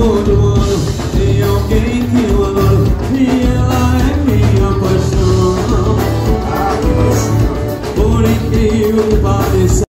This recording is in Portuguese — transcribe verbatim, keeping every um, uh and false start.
todo ano tem alguém que eu adoro e ela é minha paixão. Por incrível que pareça,